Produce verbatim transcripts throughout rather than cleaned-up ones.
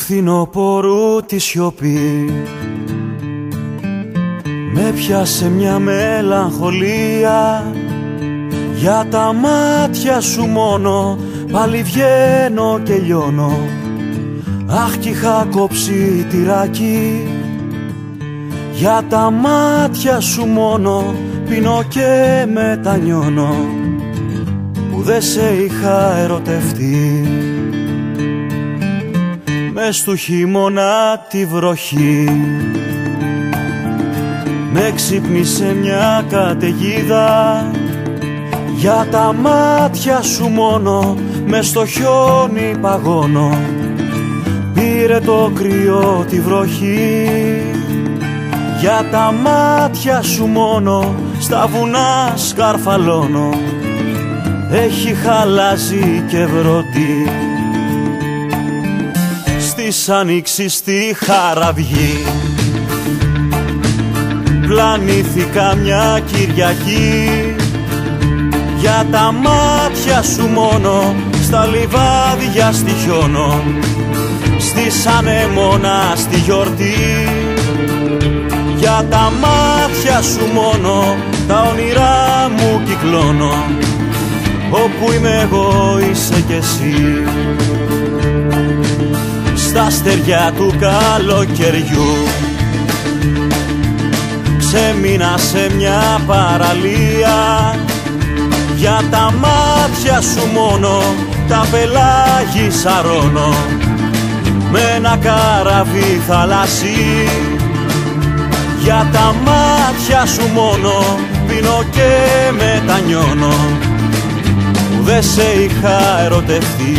φθινοπορού τη σιωπή με πιάσε μια μελαγχολία. Για τα μάτια σου μόνο πάλι βγαίνω και λιώνω. Αχ κι είχα κόψει τυράκι. Για τα μάτια σου μόνο πίνω και μετανιώνω που δεν σε είχα ερωτευτεί. Μες του χειμώνα τη βροχή με ξύπνησε μια καταιγίδα. Για τα μάτια σου μόνο μες στο χιόνι παγώνω. Πήρε το κρύο τη βροχή. Για τα μάτια σου μόνο στα βουνά σκαρφαλώνω. Έχει χαλάζει και βρωτή. Στις ανοίξεις στη Χαραυγή πλανήθηκα μια Κυριακή. Για τα μάτια σου μόνο στα λιβάδια στοιχιώνω. Στις ανεμόνα στη γιορτή. Για τα μάτια σου μόνο τα όνειρά μου κυκλώνω. Όπου είμαι εγώ είσαι κι εσύ. Στα στεριά του καλοκαιριού ξέμεινα σε μια παραλία. Για τα μάτια σου μόνο τα πελάγι σαρώνω με ένα καράβι θαλάσσι. Για τα μάτια σου μόνο πίνω και μετανιώνω που δεν σε είχα ερωτευτεί.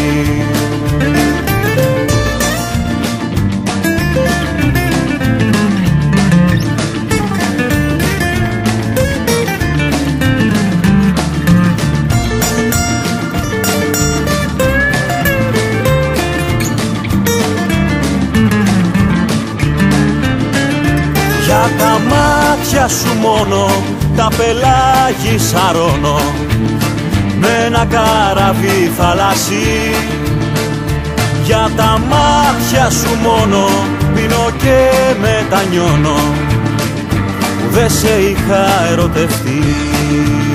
Για τα μάτια σου μόνο τα πελάγι σαρώνω με ένα καράβι θαλάσσι. Για τα μάτια σου μόνο πίνω και μετανιώνω που δεν σε είχα ερωτευτεί.